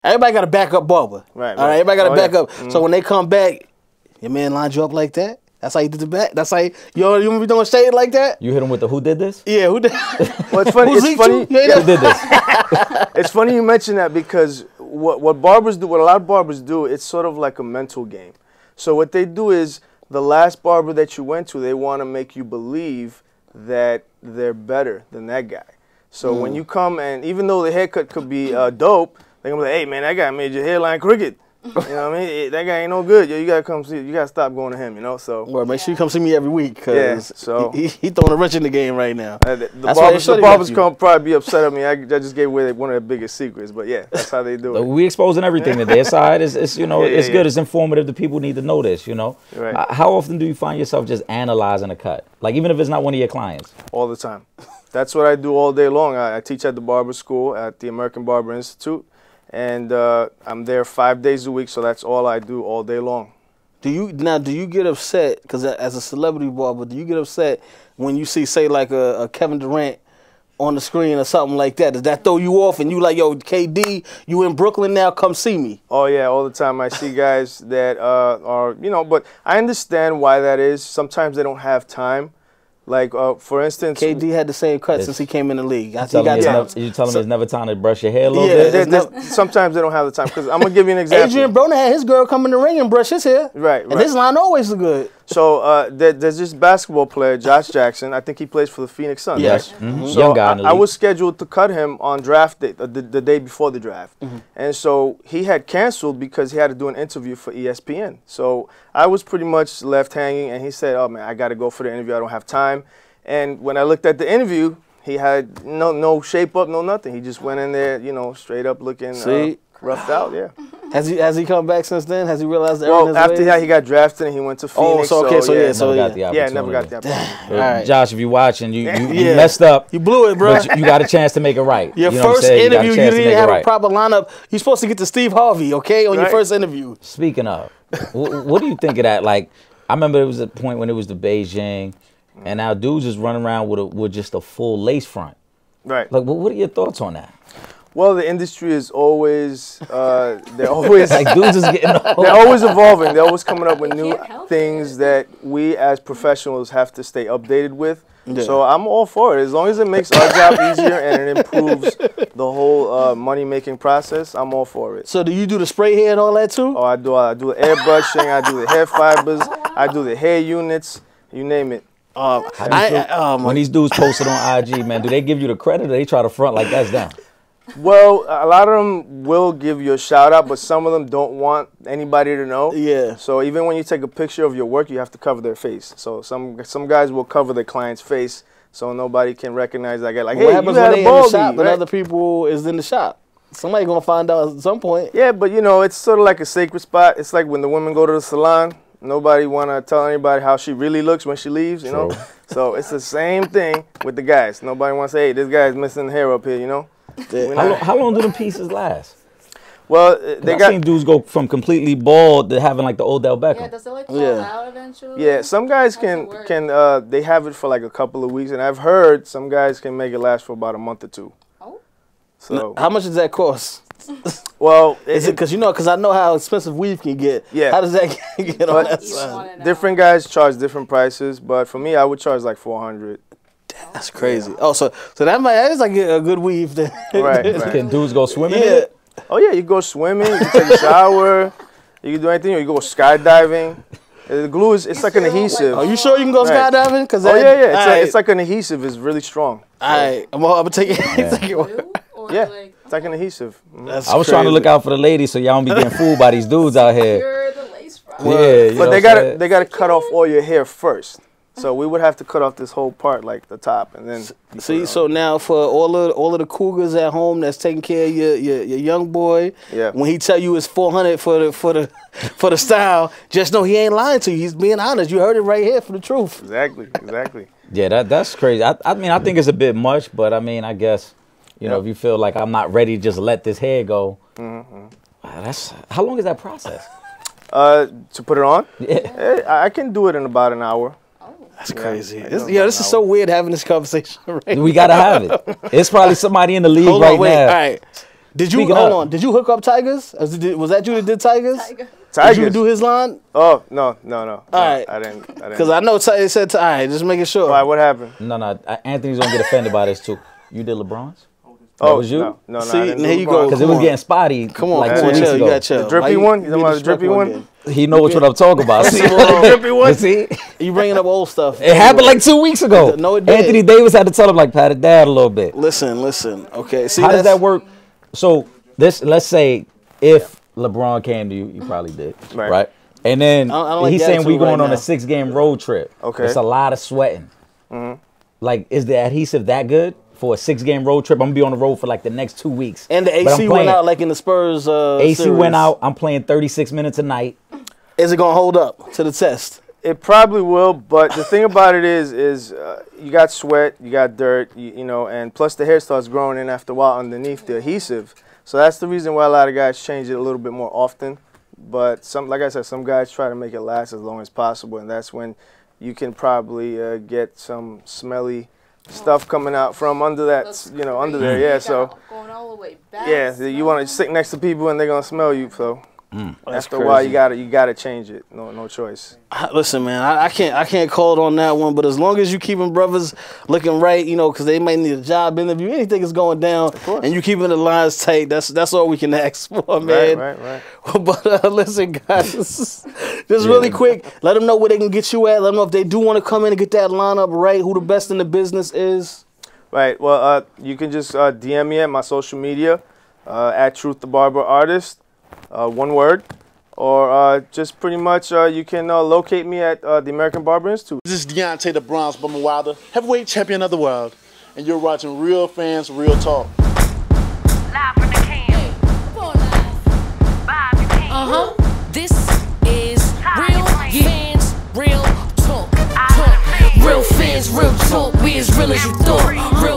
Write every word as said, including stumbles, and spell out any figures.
Everybody got a backup barber. Right. All right. right. Everybody got a oh, backup. Yeah. Mm-hmm. So when they come back, your man lined you up like that. That's how you did the back. That's how you you, you be doing shade like that. You hit him with the who did this? Yeah. Who did? Well, it's funny. Who's It's he funny. too? Yeah, Who did this? It's funny you mention that because what what barbers do, what a lot of barbers do, it's sort of like a mental game. So what they do is the last barber that you went to, they want to make you believe that they're better than that guy. So mm. when you come and even though the haircut could be uh, dope, they're gonna be like, hey man, that guy made your hairline crooked. You know what I mean? It, that guy ain't no good. Yo, you gotta come see. You gotta stop going to him. You know. So. Well, make sure you come see me every week, cause yeah, so he, he throwing a wrench in the game right now. Uh, the, the barbers, the barbers come probably be upset at me. I, I just gave away one of their biggest secrets, but yeah, that's how they do it. We exposing everything to their side. It's, it's you know, yeah, yeah, it's yeah. good. It's informative. The people need to know this. You know. Right. Uh, how often do you find yourself just analyzing a cut, like even if it's not one of your clients? All the time. That's what I do all day long. I, I teach at the barber school at the American Barber Institute. And uh, I'm there five days a week, so that's all I do all day long. Do you now? Do you get upset? Because as a celebrity barber, do you get upset when you see, say, like a, a Kevin Durant on the screen or something like that? Does that throw you off? And you like, yo, K D, you in Brooklyn now? Come see me. Oh yeah, all the time. I see guys that uh, are, you know, but I understand why that is. Sometimes they don't have time. Like, uh, for instance... K D had the same cut since he came in the league. I you got never, you tell him so, it's never time to brush your hair a little yeah, bit? Never, sometimes they don't have the time. Because I'm going to give you an example. Adrian Broner had his girl come in the ring and brush his hair. Right, And right. this line always look good. So uh, there, there's this basketball player, Josh Jackson. I think he plays for the Phoenix Suns. Yes. Right? Mm-hmm. So Young guy in the I, I league. was scheduled to cut him on draft day, uh, the, the day before the draft. Mm-hmm. And so he had canceled because he had to do an interview for E S P N. So I was pretty much left hanging, and he said, oh, man, I got to go for the interview. I don't have time. And when I looked at the interview, he had no no shape up, no nothing. He just went in there, you know, straight up looking uh, roughed out, yeah. Has he has he come back since then? Has he realized that? Well, after that, he got drafted and he went to Phoenix. Oh, so okay, so, so yeah, yeah, so never yeah. got the yeah, never got the opportunity. All right. Josh, if you're watching, you you, you yeah. messed up. You blew it, bro. But you, you got a chance to make it right. Your you know first you interview, you didn't have right. a proper lineup. You're supposed to get to Steve Harvey, okay, on right. your first interview. Speaking of, what, what do you think of that? Like, I remember there was a point when it was the Beijing. And now dudes is running around with a, with just a full lace front. Right. Like, what are your thoughts on that? Well, the industry is always, uh, they're always, like dudes is getting old. They're always evolving. They're always coming up with new things that we as professionals have to stay updated with. Yeah. So I'm all for it. As long as it makes our job easier and it improves the whole uh, money-making process, I'm all for it. So do you do the spray hair and all that too? Oh, I do. I do the airbrushing. I do the hair fibers. I do the hair units. You name it. Um, I, I, um, when these dudes posted on I G, man, do they give you the credit or they try to front like that's them? Well, a lot of them will give you a shout out, but some of them don't want anybody to know. Yeah. So even when you take a picture of your work, you have to cover their face. So some some guys will cover their client's face so nobody can recognize that guy. Like, hey, what happens you when had they a in the baldy, shop right? and other people is in the shop? Somebody gonna find out at some point. Yeah, but you know, it's sort of like a sacred spot. It's like when the women go to the salon. Nobody want to tell anybody how she really looks when she leaves, you know? So it's the same thing with the guys. Nobody wants to say, hey, this guy's missing hair up here, you know? Yeah. How, long, how long do the pieces last? Well, they I've got seen dudes go from completely bald to having like the Odell Beckham. Yeah, does it like fall Yeah. out eventually? Yeah, some guys can, can uh, they have it for like a couple of weeks. And I've heard some guys can make it last for about a month or two. Oh. So How much does that cost? Well, Is it because you know? Because I know how expensive weave can get. Yeah. How does that get on But that You side? want it now. different guys charge different prices, but for me, I would charge like four hundred. That's crazy. Oh, so so that might that is like a good weave. Then. Right, right. Can dudes go swimming in Yeah. it? Oh yeah, you go swimming, you can take a shower, you can do anything. Or you go skydiving. Uh, The glue is it's You like an feel like- adhesive. Are you sure you can go Right. skydiving? Cause Oh that, yeah, yeah. It's, all like, right, it's like an adhesive. It's really strong. all right. I'm gonna take it. Take it. Glue? Or Yeah, like, it's like an adhesive. Mhm. That's I was trying to crazy. look out for the ladies so y'all don't be getting fooled by these dudes out here. you're the lace front. Yeah, you know But they what I'm gotta saying? they gotta cut off all your hair first. So we would have to cut off this whole part, like the top, and then. you See, put it so on. now for all of all of the cougars at home that's taking care of your your, your young boy, Yeah. when he tell you it's four hundred for the for the for the style, just know he ain't lying to you. He's being honest. You heard it right here for the truth. Exactly, exactly. Yeah, that that's crazy. I, I mean, I think it's a bit much, but I mean, I guess, you know, Yep. if you feel like I'm not ready to just let this hair go, Mm-hmm. wow, that's how long is that process? Uh, to put it on, Yeah. eh, I I can do it in about an hour. That's Yeah, crazy. I This, know yeah, about this is an so weird having this conversation right We gotta have it. It's probably somebody in the league Hold right on, wait. now. All right. Did you Speaking hold of- on? Did you hook up Tigers? Was it- was that you that did Tigers? Tiger. Tigers. Did you do his line? Oh no, no, no. All no, right. I didn't. I Because didn't. I know Ty- it said, all right, just making sure. Why? What happened? No, no. I- Anthony's gonna get offended by this too. You did LeBron's? Oh, was you? No, no, no. See, I didn't here do you LeBron. go. Because it Come was on. getting spotty. Come on, like come two on, weeks chill. ago. You got chill. The drippy Why one? You you talking about the drippy disrespectful one? again? He know which one I'm talking about. See, drippy one? see? You bringing up old stuff. It happened like two weeks ago. No, it did. Anthony Davis had to tell him like pat it down a little bit. Listen, listen. Okay, see How does that's- that work? So this, let's say, if LeBron came to you, you probably did, Right. right? And then I don't- I don't like he's the saying we attitude going right on now. a six game road trip. Okay. It's a lot of sweating. Mm-hmm. Like, is the adhesive that good for a six game road trip? I'm gonna be on the road for like the next two weeks. And the But I'm A C went playing- out like in the Spurs. Uh, A C series. went out. I'm playing thirty-six minutes a night. Is it gonna hold up to the test? It probably will, but the thing about it is, is uh, you got sweat, you got dirt, you, you know, and plus the hair starts growing in after a while underneath the adhesive. So that's the reason why a lot of guys change it a little bit more often. But some, like I said, some guys try to make it last as long as possible, and that's when you can probably uh, get some smelly stuff coming out from under that, you know, under there. Yeah, so Going all the way back. yeah, you want to sit next to people and they're gonna smell you. So That's after a while, crazy. you gotta you gotta change it. No, no choice. Listen, man, I, I can't I can't call it on that one, but as long as you keeping brothers looking right, you know, because they might need a job interview, anything is going down, course. and you keeping the lines tight. That's that's all we can ask for, man. Right, right, right. But uh, listen, guys, just really quick, let them know where they can get you at. Let them know if they do want to come in and get that lineup right, who the best in the business is. Right. Well, uh, you can just uh, D M me at my social media uh, at Truth the Barber Artist, uh, one word, or uh, just pretty much uh, you can uh, locate me at uh, the American Barber Institute. This is Deontay the Bronze Bomber Wilder, heavyweight champion of the world, and you're watching Real Fans Real Talk. Live from the can. Vibe you can. Uh-huh. This is Real Fans, Real Talk. Talk. Real fans, real talk. We as real as you thought. Real